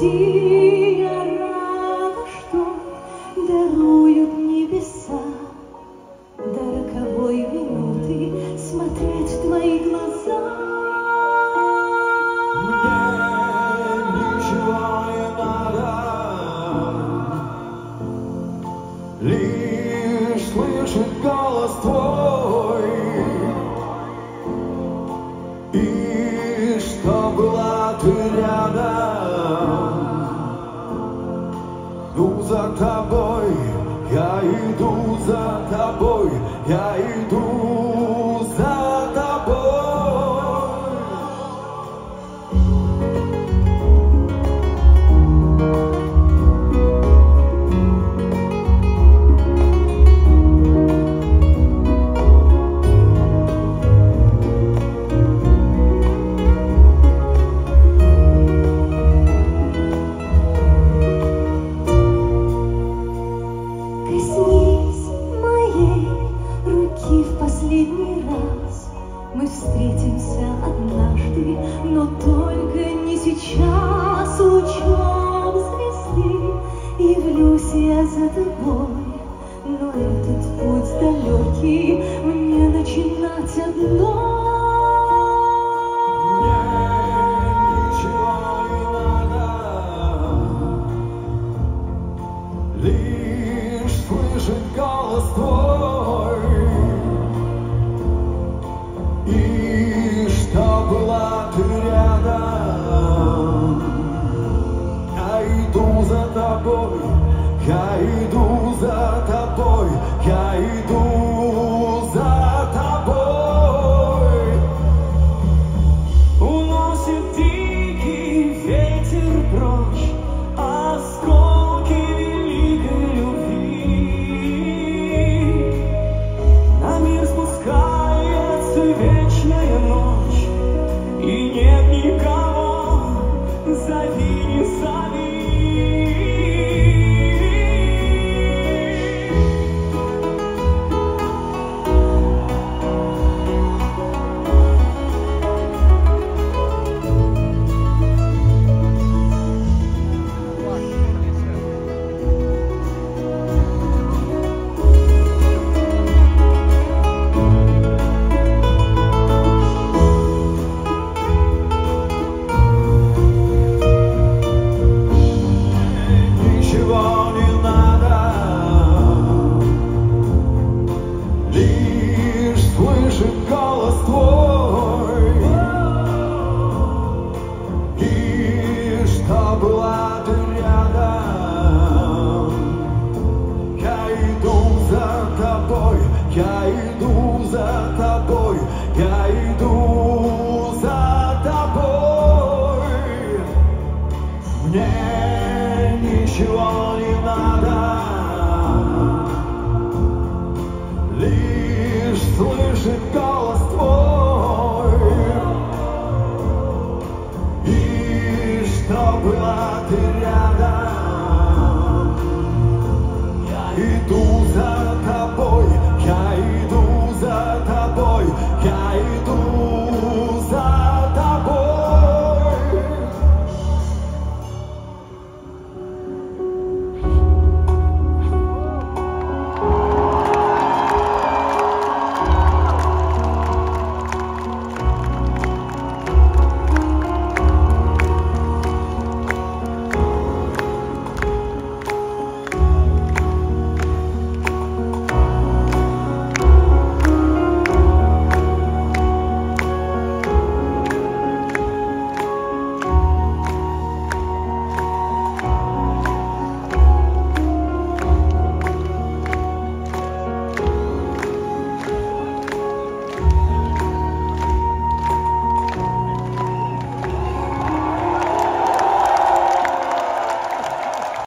пути я рада, что даруют небеса. До роковой минуты смотреть в твои глаза. Мне ничего не надо, лишь слышать голос твой, и что была ты рядом. Иду за тобой, я иду за тобой, я иду за тобой. Коснись моей руки в последний раз. Мы встретимся однажды, но только не сейчас. Лучом звезды явлюсь я за тобой, но этот путь далекий мне начинать одно. Лишь слышать голос твой, и что была ты рядом. Я иду за тобой, я иду за тобой, я иду за тобой. Уносит дикий ветер прочь осколки великой любви. На мир спускается вечная ночь, и нет никого, зови, не зови. Ничего не надо, лишь слышать голос твой, и что была ты рядом. Я иду за тобой, я иду за тобой, я иду за тобой. Мне ничего не надо, лишь слышать голос твой, и что была ты рядом.